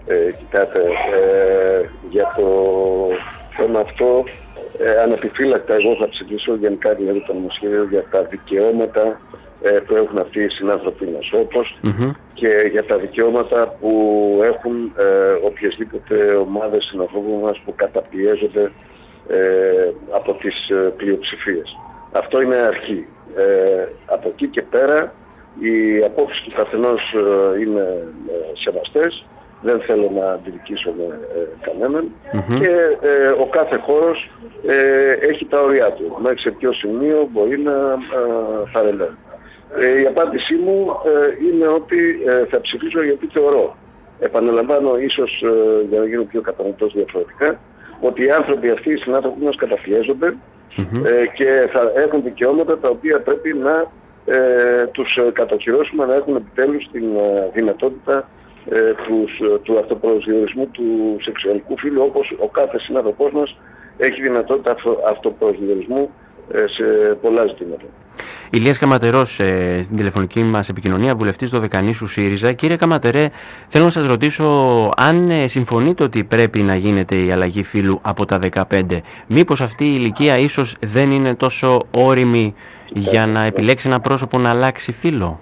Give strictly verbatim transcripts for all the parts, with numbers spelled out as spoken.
Ε, κοιτάτε, ε, για το θέμα αυτό ε, αναπιφύλακτα εγώ θα ψηφίσω γενικά δηλαδή το νομοσχέδιο για τα δικαιώματα ε, που έχουν αυτοί οι συνάνθρωποι μας, όπως Mm-hmm. και για τα δικαιώματα που έχουν ε, οποιασδήποτε ομάδες συνανθρώπων μας που καταπιέζονται ε, από τις ε, πλειοψηφίες. Αυτό είναι αρχή. Ε, από εκεί και πέρα οι απόψεις του καθενός ε, είναι ε, σεβαστές. Δεν θέλω να αντιδικήσω με ε, κανέναν Mm-hmm. και ε, ο κάθε χώρος ε, έχει τα ωριά του. Μέχρι σε ποιο σημείο μπορεί να ε, παρεμβαίνει. Ε, η απάντησή μου ε, είναι ότι ε, θα ψηφίσω γιατί θεωρώ, επαναλαμβάνω ίσως ε, για να γίνω πιο κατανοητός διαφορετικά, ότι οι άνθρωποι αυτοί, οι συνάνθρωποι μας καταπιέζονται Mm-hmm. ε, και θα έχουν δικαιώματα τα οποία πρέπει να ε, τους κατοχυρώσουμε, να έχουν επιτέλους την ε, δυνατότητα ε, τους, του αυτοπροσδιορισμού του σεξουαλικού φύλου, όπως ο κάθε συνάνθρωπός μας έχει δυνατότητα αυτο, αυτοπροσδιορισμού ε, σε πολλά ζητήματα. Ηλίας Καματερός, ε, στην τηλεφωνική μας επικοινωνία, βουλευτής Δωδεκανήσου ΣΥΡΙΖΑ. Κύριε Καματερέ, θέλω να σας ρωτήσω αν ε, συμφωνείτε ότι πρέπει να γίνεται η αλλαγή φύλου από τα δεκαπέντε. Μήπως αυτή η ηλικία ίσως δεν είναι τόσο όριμη για να επιλέξει ένα πρόσωπο να αλλάξει φύλο?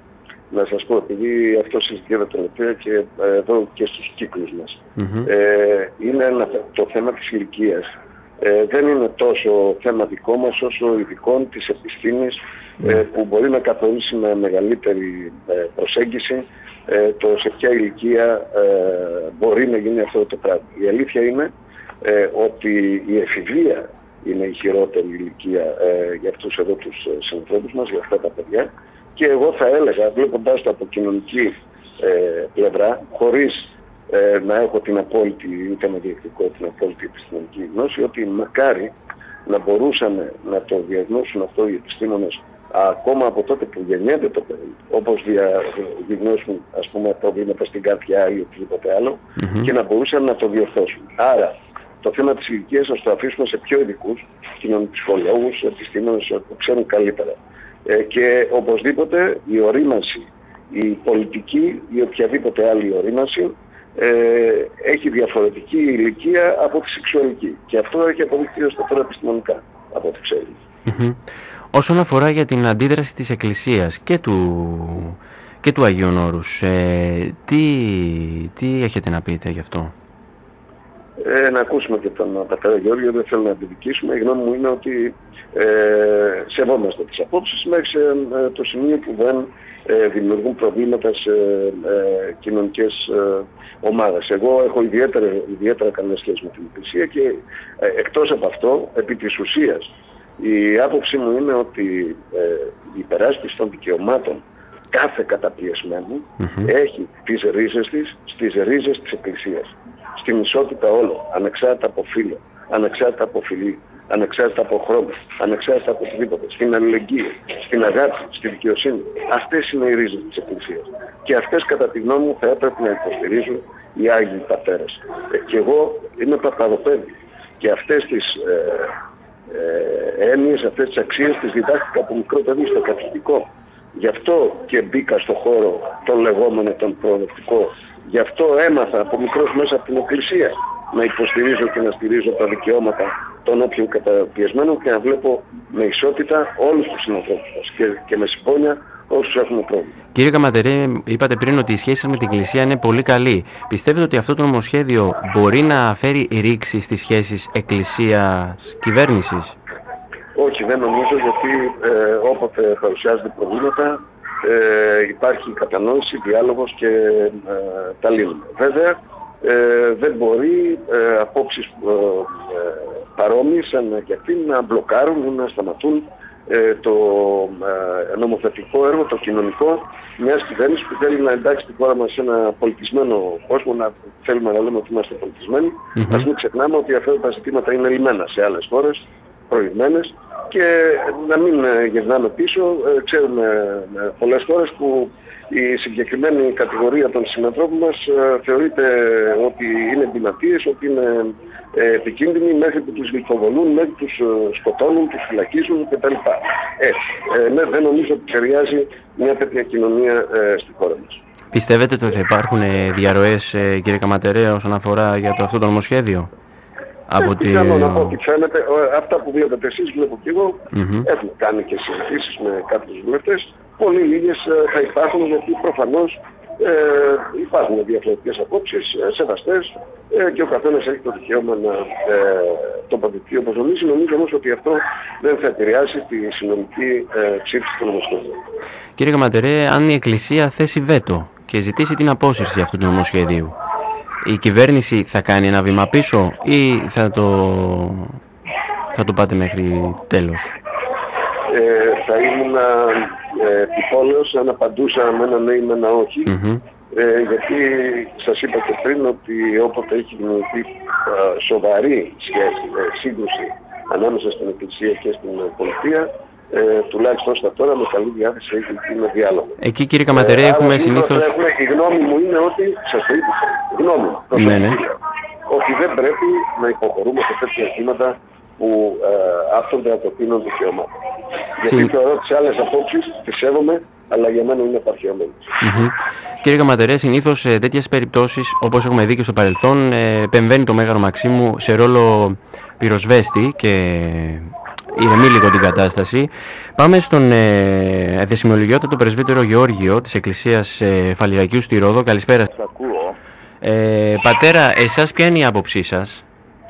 Να σας πω, επειδή αυτό συζητιέται τελευταία και ε, εδώ και στους κύκλους μας. Mm-hmm. Ε, είναι ένα, το θέμα της ηλικίας. Ε, δεν είναι τόσο θέμα δικό μας όσο ειδικών της επιστήμης ε, που μπορεί να καθορίσει με μεγαλύτερη ε, προσέγγιση ε, το σε ποια ηλικία ε, μπορεί να γίνει αυτό το πράγμα. Η αλήθεια είναι ε, ότι η εφηβεία είναι η χειρότερη ηλικία ε, για αυτούς εδώ τους συνανθρώπους μας, για αυτά τα παιδιά, και εγώ θα έλεγα, βλέποντάς το από κοινωνική ε, πλευρά, χωρίς Ε, να έχω την απόλυτη, είτε με διεκτικό, την απόλυτη επιστημονική γνώση, ότι μακάρι να μπορούσαμε να το διαγνώσουν αυτό οι επιστήμονες ακόμα από τότε που γεννιέται το παιδί, όπως διαγνώσουν ας πούμε προβλήματα στην καρδιά ή οτιδήποτε άλλο, Mm-hmm. και να μπορούσαν να το διορθώσουν. Άρα το θέμα της ηλικίας να το αφήσουμε σε πιο ειδικούς κοινωνικούς, επιστήμονες που ξέρουν καλύτερα. Ε, και οπωσδήποτε η ορίμανση, η πολιτική ή οποιαδήποτε άλλη ορίμανση Ε, έχει διαφορετική ηλικία από τη σεξουαλική. Και αυτό έχει αποδειχθεί ως τώρα επιστημονικά, από ό,τι ξέρει. Mm-hmm. Όσον αφορά για την αντίδραση της Εκκλησίας και του, και του Αγίων Όρους, ε, τι, τι έχετε να πείτε γι' αυτό? Ε, να ακούσουμε και τον πατέρα Γεώργιο, δεν θέλω να αντιδικήσουμε. Η γνώμη μου είναι ότι ε, σεβόμαστε τις απόψεις μέχρι σε ε, το σημείο που δεν ε, δημιουργούν προβλήματα σε ε, κοινωνικές ε, ομάδες. Εγώ έχω ιδιαίτερα, ιδιαίτερα καλές σχέσεις με την Εκκλησία και ε, εκτός από αυτό, επί της ουσίας, η άποψή μου είναι ότι ε, η υπεράσπιση των δικαιωμάτων κάθε καταπιεσμένου Mm-hmm. έχει τις ρίζες της στις ρίζες της Εκκλησίας. Στην ισότητα όλων, ανεξάρτητα από φύλο, ανεξάρτητα από φυλή, ανεξάρτητα από χρώμα, ανεξάρτητα από οτιδήποτε, στην αλληλεγγύη, στην αγάπη, στη δικαιοσύνη. Αυτές είναι οι ρίζες της Εκκλησίας. Και αυτές κατά τη γνώμη μου θα έπρεπε να υποστηρίζουν οι Άγιοι Πατέρες. Ε, και εγώ είμαι παπαδοπέδι και αυτές τις ε, ε, έννοιες, αυτές τις αξίες τις διδάχτηκα από μικρό παιδί στο κατηχητικό. Γι' αυτό και μπήκα στο χώρο τον λεγόμενο, τον προοδευτικό. Γι' αυτό έμαθα από μικρός μέσα από την Εκκλησία να υποστηρίζω και να στηρίζω τα δικαιώματα των όποιων καταπιεσμένων και να βλέπω με ισότητα όλους τους συνανθρώπους μας και, και με συμπόνια όσους έχουν πρόβλημα. Κύριε Καματερέ, είπατε πριν ότι η σχέση με την Εκκλησία είναι πολύ καλή. Πιστεύετε ότι αυτό το νομοσχέδιο μπορεί να φέρει ρήξη στις σχέσεις Εκκλησίας-κυβέρνησης? Όχι, δεν νομίζω, γιατί ε, όποτε παρουσιάζονται προβλήματα ε, υπάρχει κατανόηση, διάλογος και ε, τα λύνουμε. Βέβαια, ε, δεν μπορεί ε, απόψεις ε, ε, παρόμοιες σαν και αυτήν να μπλοκάρουν ή να σταματούν ε, το ε, νομοθετικό έργο, το κοινωνικό μιας κυβέρνησης που θέλει να εντάξει τη χώρα μας σε ένα πολιτισμένο κόσμο, να θέλουμε να λέμε ότι είμαστε πολιτισμένοι. Mm-hmm. Ας μην ξεχνάμε ότι αυτά τα ζητήματα είναι λυμμένα σε άλλες χώρες, προηγμένες, και να μην γυρνάμε πίσω. Ξέρουμε πολλές χώρες που η συγκεκριμένη κατηγορία των συνανθρώπων μας θεωρείται ότι είναι δυνατίες, ότι είναι επικίνδυνοι, μέχρι που τους γλυκοβολούν, μέχρι που τους σκοτώνουν, τους φυλακίζουν κτλ. Ε, ναι, δεν νομίζω ότι ταιριάζει μια τέτοια κοινωνία στη χώρα μας. Πιστεύετε ότι θα υπάρχουν διαρροές, κύριε Καματερέ, όσον αφορά για το αυτό το νομοσχέδιο? Από τη... πιθανόν, από ό,τι φαίνεται, αυτά που βλέπετε εσείς, βλέπω και εγώ, mm-hmm. έχουμε κάνει και συζητήσεις με κάποιους βουλευτές. Πολύ λίγες θα υπάρχουν, γιατί προφανώς ε, υπάρχουν διαφορετικές απόψεις, ε, σεβαστές, ε, και ο καθένας έχει το δικαίωμα να ε, τοποθετηθεί όπως νομίζει. Νομίζω όμως ότι αυτό δεν θα επηρεάσει τη συνολική ε, ψήφιση του νομοσχέδιου. Κύριε Καματερέ, αν η Εκκλησία θέσει βέτο και ζητήσει την απόσυρση αυτού του νομοσχεδίου, η κυβέρνηση θα κάνει ένα βήμα πίσω ή θα το, θα το πάτε μέχρι τέλος? Ε, θα ήμουν ε, επιπόλαιος αν απαντούσα με ένα ναι ή με ένα όχι, mm-hmm. ε, γιατί σας είπα και πριν ότι όποτε έχει δημιουργηθεί ε, σοβαρή σχέση, ε, σύγκρουση ανάμεσα στην Εκκλησία και στην πολιτεία, Ε, τουλάχιστον στα τώρα με καλή διάθεση έχει με διάλογο. Εκεί, κύριε Καματερέ, ε, έχουμε συνήθως... Έχουμε, η γνώμη μου είναι ότι, σας το είπα, γνώμη μου, ναι, ναι. ότι δεν πρέπει να υποχωρούμε σε τέτοια αισθήματα που ε, άφτονται από το πίνον δικαιωμάτων. Συ... Γιατί θεωρώ τις άλλες απόψεις τις σέβομαι, αλλά για μένα είναι απαρχαιωμένες. Mm-hmm. Κύριε Καματερέ, συνήθως σε τέτοιες περιπτώσεις, όπως έχουμε δει και στο παρελθόν, ε, επεμβαίνει το Μέγαρο Μαξίμου σε ρόλο πυροσβέστη και ηρεμεί λίγο την κατάσταση. Πάμε στον ε, δεσιμολογιότατο πρεσβύτερο Γεώργιο της Εκκλησίας ε, Φαλιρακίου στη Ρόδο. Καλησπέρα. Σας ακούω. Ε, πατέρα, εσάς ποια είναι η άποψή σας?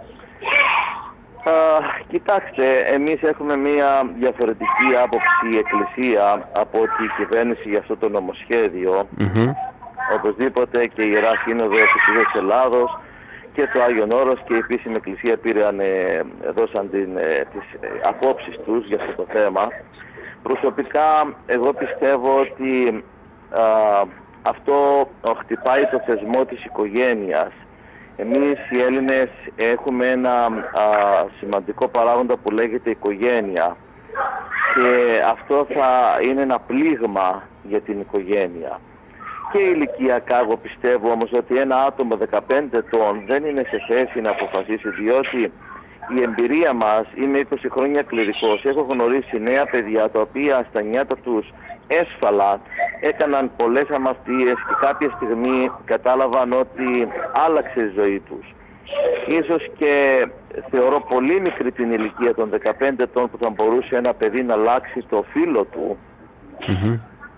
Α, κοιτάξτε, εμείς έχουμε μια διαφορετική άποψη η Εκκλησία από ότι η κυβέρνηση για αυτό το νομοσχέδιο. Mm-hmm. Οπωσδήποτε και η Ιερά Σύνοδος της Ελλάδος και το Άγιον Όρος και η επίσημη Εκκλησία πήραν, ε, δώσαν την, ε, τις ε, απόψεις τους για αυτό το θέμα. Προσωπικά εγώ πιστεύω ότι α, αυτό χτυπάει το θεσμό της οικογένειας. Εμείς οι Έλληνες έχουμε ένα α, σημαντικό παράγοντα που λέγεται οικογένεια και αυτό θα είναι ένα πλήγμα για την οικογένεια. Και ηλικιακά εγώ πιστεύω όμως ότι ένα άτομο δεκαπέντε ετών δεν είναι σε θέση να αποφασίσει, διότι η εμπειρία μας, είμαι είκοσι χρόνια κληρικός, έχω γνωρίσει νέα παιδιά τα οποία στα νιάτα τους έσφαλα, έκαναν πολλές αμαρτίες και κάποια στιγμή κατάλαβαν ότι άλλαξε η ζωή τους. Ίσως και θεωρώ πολύ μικρή την ηλικία των δεκαπέντε ετών που θα μπορούσε ένα παιδί να αλλάξει το φύλο του. Mm-hmm.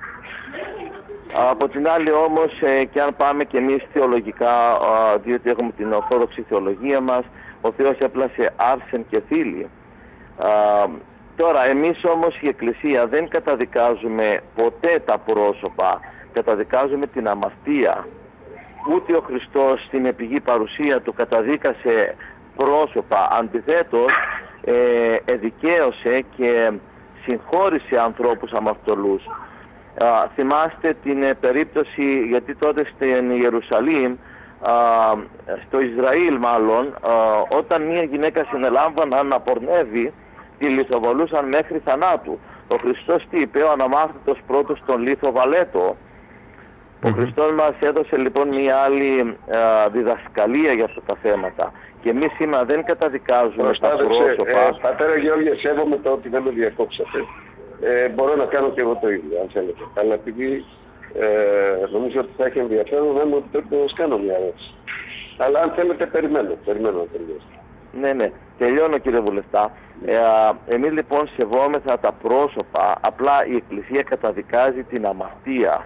Από την άλλη όμως, ε, και αν πάμε και εμείς θεολογικά, α, διότι έχουμε την ορθόδοξη θεολογία μας, ο Θεός έπλασε άρσεν και θήλη. Α, τώρα, εμείς όμως η Εκκλησία δεν καταδικάζουμε ποτέ τα πρόσωπα, καταδικάζουμε την αμαρτία. Ούτε ο Χριστός στην επιγή παρουσία του καταδίκασε πρόσωπα, αντιθέτως ε, εδικαίωσε και συγχώρησε ανθρώπους αμαρτωλούς. Α, θυμάστε την ε, περίπτωση, γιατί τότε στην Ιερουσαλήμ, α, στο Ισραήλ μάλλον, α, όταν μια γυναίκα συνελάμβαναν να πορνεύει, τη λιθοβολούσαν μέχρι θανάτου. Ο Χριστός τι είπε? Ο αναμάρτητος πρώτος τον λιθοβαλέτο. Ο Χριστός μας έδωσε λοιπόν μια άλλη α, διδασκαλία για αυτά τα θέματα. Και εμείς σήμερα δεν καταδικάζουμε Προστάδεψε, τα πρόσωπα. Ε, πατέρα Γεώργια, σέβομαι το ότι δεν με διακόψατε. Ε, μπορώ να κάνω και εγώ το ίδιο, αν θέλετε. Αλλά επειδή ε, νομίζω ότι θα έχει ενδιαφέρον, να μου επιτρέπετε να σας κάνω μια ερώτηση. Αλλά αν θέλετε, περιμένω, περιμένω να τελειώσω. Ναι, ναι. Τελειώνω, κύριε Βουλευτά. Ε, εμείς λοιπόν σεβόμεθα τα πρόσωπα, απλά η Εκκλησία καταδικάζει την αμαρτία.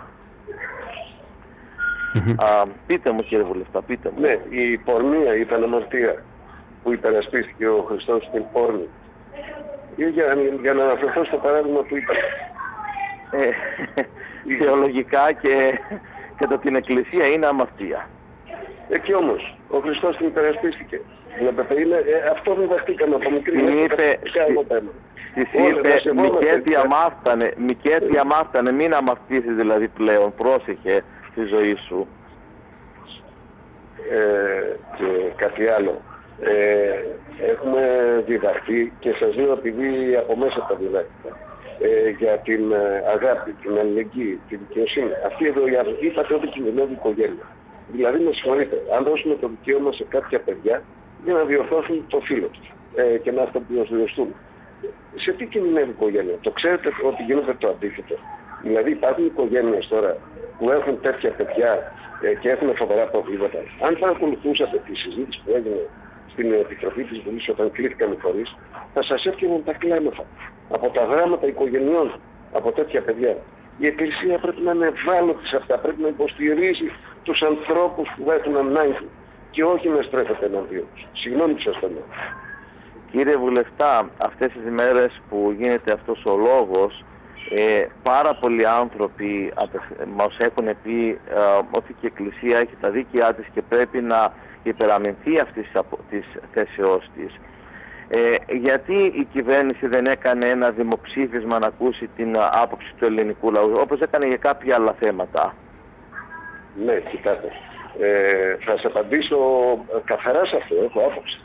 Α, πείτε μου, κύριε Βουλευτά, πείτε μου. Ναι, η πορνεία ήταν αμαρτία που υπερασπίστηκε ο Χριστός στην πόρνη. Για, για να αναφερθώ στο παράδειγμα που είπα. Ε, θεολογικά και κατά την Εκκλησία είναι αμαρτία. Εκεί όμως, ο Χριστός την υπερασπίστηκε. Βλέπετε, είναι, ε, αυτό διδαχτήκαμε από μικρή. Την είπε, της είπε, Μικέτη αμάρτανε, Μικέτη αμάρτανε, μην αμαρτήσεις δηλαδή πλέον, πρόσεχε στη ζωή σου. Ε, και κάτι άλλο. Ε, έχουμε διδαχθεί και σας λέω επειδή από μέσα τα διδάχτηκα ε, για την ε, αγάπη, την αλληλεγγύη, την δικαιοσύνη. Αυτή εδώ η αρχή είπατε ότι κινδυνεύει η οικογένεια. Δηλαδή με συγχωρείτε, αν δώσουμε το δικαίωμα σε κάποια παιδιά για να διορθώσουν το φύλλο τους ε, και να αυτοπιοσδιοστούν. Σε τι κινδυνεύει η οικογένεια? Το ξέρετε ότι γίνεται το αντίθετο. Δηλαδή υπάρχουν οικογένειες τώρα που έχουν τέτοια παιδιά ε, και έχουν φοβερά προβλήματα. Αν παρακολουθούσατε τη συζήτηση που έγινε στην Επιτροπή της Βουλής όταν κλήθηκαν οι φορείς, θα σας έφτιαναν τα κλάματα από τα γράμματα οικογενειών από τέτοια παιδιά. Η Εκκλησία πρέπει να είναι ευάλωτη σε αυτά, πρέπει να υποστηρίζει τους ανθρώπους που έχουν ανάγκη και όχι να στρέφεται εναντίον τους. Συγγνώμη που σας το λέω. Κύριε Βουλευτά, αυτές τις μέρες που γίνεται αυτός ο λόγος, ε, πάρα πολλοί άνθρωποι μας έχουν πει ε, ότι και η Εκκλησία έχει τα δίκαιά της και πρέπει να υπεραμεινθεί αυτής της θέσεώς της. Ε, γιατί η κυβέρνηση δεν έκανε ένα δημοψήφισμα να ακούσει την άποψη του ελληνικού λαού, όπως έκανε για κάποια άλλα θέματα? Ναι, κοιτάτε. Ε, θα σας απαντήσω καθαρά σε αυτό, έχω άποψη.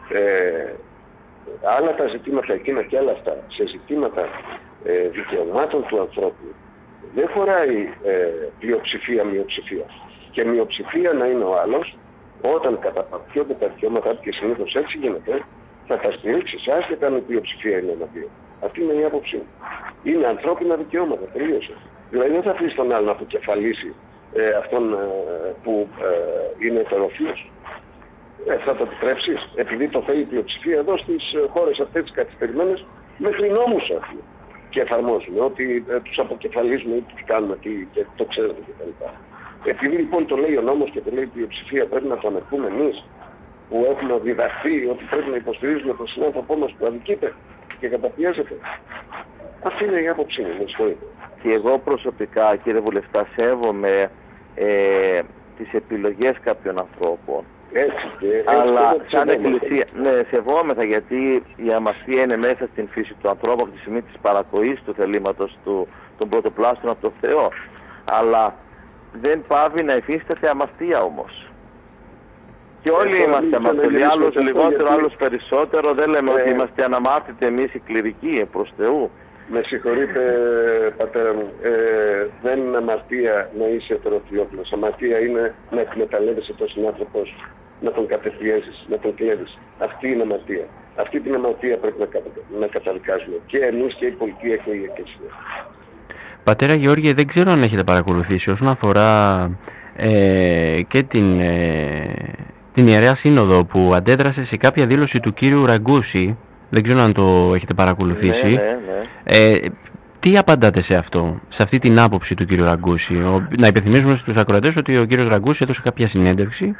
Ε, άλλα τα ζητήματα εκείνα και άλλα αυτά, σε ζητήματα ε, δικαιωμάτων του ανθρώπου, δεν χωράει ε, πλειοψηφία-μειοψηφία. Και μειοψηφία να είναι ο άλλος, όταν καταπατιόνται τα δικαιώματά του, και συνήθως έτσι γίνεται, θα τα στηρίξει άσχετα αν η πλειοψηφία είναι εναντίον. Αυτή είναι η άποψή μου. Είναι ανθρώπινα δικαιώματα, τελείωσε. Δηλαδή δεν θα αφήσει τον άλλο να αποκεφαλίσει ε, αυτόν ε, που ε, είναι ετεροφιλός. Ε, θα το επιτρέψεις, επειδή το θέλει η πλειοψηφία εδώ στις ε, χώρες αυτές τις καθυστερημένες, μέχρι νόμους αυτοί και εφαρμόζουμε ότι ε, τους αποκεφαλίζουμε ή τι κάνουμε τι, και το ξέρετε κτλ. Επειδή λοιπόν το λέει ο νόμος και το λέει η πλειοψηφία, πρέπει να το ανεχτούμε εμείς που έχουμε διδαχθεί ότι πρέπει να υποστηρίζουμε τον συνάνθρωπό μας που αδικείται και καταπιέζεται. Αυτή είναι η άποψή μου, με συγχωρείτε. Και εγώ προσωπικά, κύριε Βουλευτά, σέβομαι ε, τις επιλογές κάποιων ανθρώπων. Έτσι και έτσι. Αλλά σαν Εκκλησία, ναι, σεβόμεθα, γιατί η αμαρτία είναι μέσα στην φύση του ανθρώπου από τη στιγμή της παρακοής του θελήματος του, των πρωτοπλάστων από τον Θεό. Αλλά δεν πάβει να υφίσταται αμαρτία όμως. Και όλοι ε, είμαστε αμαρτωλοί, άλλους λιγότερο, γιατί... άλλους περισσότερο. Δεν λέμε ε, ότι είμαστε αναμάρτητοι εμείς οι κληρικοί προς Θεού. Με συγχωρείτε πατέρα μου, ε, δεν είναι αμαρτία να είσαι ετεροφιλόφιλος. Αμαρτία είναι να εκμεταλλεύεσαι τον συνάνθρωπό σου, να τον κατεπιέζεις, να τον κλέβεις. Αυτή είναι αμαρτία. Αυτή την αμαρτία πρέπει να, κατα... να καταδικάζουμε και εμείς και η πολιτεία και η Εκκλησία. Πατέρα Γεώργιε, δεν ξέρω αν έχετε παρακολουθήσει όσον αφορά ε, και την, ε, την Ιερέα Σύνοδο που αντέδρασε σε κάποια δήλωση του κύριου Ραγκούση. Δεν ξέρω αν το έχετε παρακολουθήσει. Ναι, ναι, ναι. Ε, τι απαντάτε σε αυτό, σε αυτή την άποψη του κύριου Ραγκούση? Ο, να υπενθυμίσουμε στους ακροατές ότι ο κύριος Ραγκούση έδωσε κάποια συνέντευξη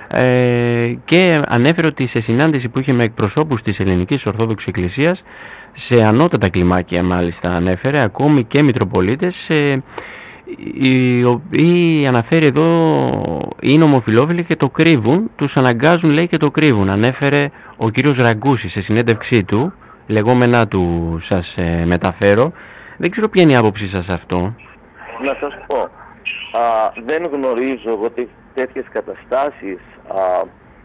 ε, και ανέφερε ότι σε συνάντηση που είχε με εκπροσώπους της Ελληνικής Ορθόδοξης Εκκλησίας, σε ανώτατα κλιμάκια μάλιστα ανέφερε, ακόμη και μητροπολίτες, ε, οι οποίοι αναφέρει εδώ είναι ομοφυλόφιλοι και το κρύβουν, τους αναγκάζουν λέει και το κρύβουν. Ανέφερε ο κύριος Ραγκούση σε συνέντευξή του, λεγόμενά του σας ε, μεταφέρω. Δεν ξέρω ποια είναι η άποψή σας σε αυτό. Να σας πω, α, δεν γνωρίζω εγώ τέτοιες καταστάσεις, α,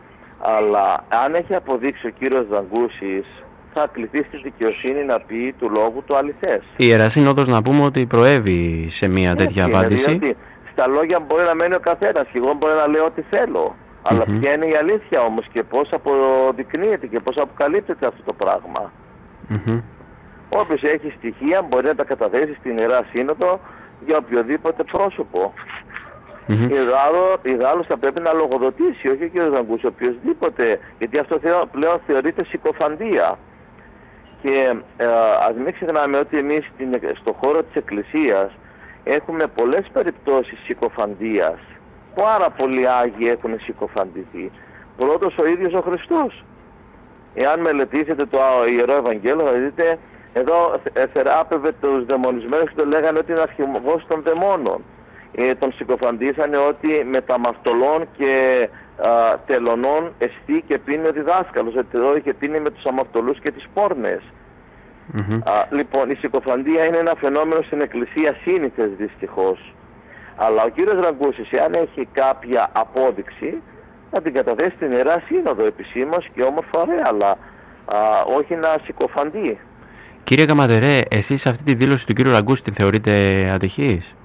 αλλά αν έχει αποδείξει ο κύριος Ραγκούσης, θα κληθεί στη δικαιοσύνη να πει του λόγου του αληθές. Η Ιερά Σύνοδος, να πούμε ότι προέβη σε μια έτσι τέτοια είναι, απάντηση. Δηλαδή, στα λόγια μπορεί να μένει ο καθένας και εγώ μπορεί να λέω ό,τι θέλω. Mm-hmm. Αλλά ποια είναι η αλήθεια όμως και πώς αποδεικνύεται και πώς αποκαλύπτεται αυτό το πράγμα. Mm-hmm. Όποιος έχει στοιχεία μπορεί να τα καταθέσει στην Ιερά Σύνοδο για οποιοδήποτε πρόσωπο. Mm-hmm. Ιδάλλως θα πρέπει να λογοδοτήσει, όχι ο κ. Ραγκούση, οποιοδήποτε, γιατί αυτό πλέον θεωρείται συκοφαντία. Και ε, ας μην ξεχνάμε ότι εμείς στον χώρο της Εκκλησίας έχουμε πολλές περιπτώσεις συκοφαντίας. Πάρα πολλοί Άγιοι έχουν συκοφαντηθεί. Πρώτος ο ίδιος ο Χριστός. Εάν μελετήσετε το Ιερό Ευαγγέλιο θα δείτε, εδώ θεράπευε τους δαιμονισμένους και το λέγανε ότι είναι αρχηγός των δαιμόνων. Ε, τον συκοφαντήσανε ότι με τα μαυτολών και α, τελωνών εστί και πίνει ο διδάσκαλος, ότι εδώ είχε πίνει με τους αμαυτολούς και τις πόρνες. Mm-hmm. Α, λοιπόν, η συκοφαντία είναι ένα φαινόμενο στην Εκκλησία σύνηθες δυστυχώς. Αλλά ο κύριος Ραγκούσης, αν έχει κάποια απόδειξη, θα την καταθέσει στην Ιερά Σύνοδο επισήμως και όμορφα ωραία, αλλά α, όχι να συκοφαντεί. Κύριε Καματερέ, εσείς αυτή τη δήλωση του κύριου Ραγκούση τη θεωρείτε ατυχής?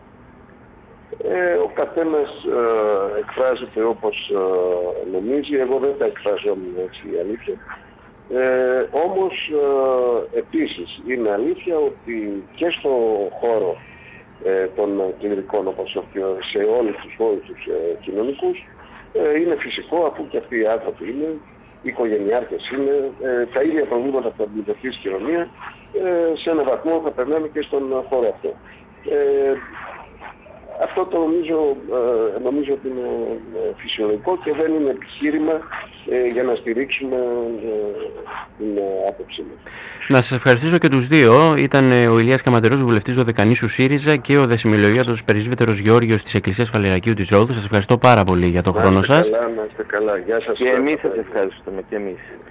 Ε, ο καθένας ε, εκφράζεται όπως ε, νομίζει, εγώ δεν τα εκφραζόμουν έτσι η αλήθεια. Ε, όμως ε, επίσης είναι αλήθεια ότι και στο χώρο ε, των κληρικών όπως σε όλους τους χώρους τους ε, κοινωνικούς. Ε, είναι φυσικό, αφού και αυτοί οι άνθρωποι είναι, οι οικογενειάρχες είναι, ε, τα ίδια προβλήματα που θα αντιμετωπίσει η κοινωνία, ε, σε έναν βαθμό θα περνάμε και στον χώρο αυτό. Ε, αυτό το νομίζω, ε, νομίζω ότι είναι ε, φυσιολογικό και δεν είναι επιχείρημα ε, για να στηρίξουμε ε, την ε, άποψή μας. Να σας ευχαριστήσω και τους δύο. Ήταν ε, ο Ηλίας Καματερός, βουλευτής Δωδεκανήσου ΣΥΡΙΖΑ, και ο Δεσιμιλογίατος Πρεσβύτερος Γεώργιος της Εκκλησίας Φαλαιρακίου της Ρόδου. Σας ευχαριστώ πάρα πολύ για τον χρόνο σας. Καλά, να είστε καλά. Γεια σας. Και εμείς σας ευχαριστούμε. Και εμείς.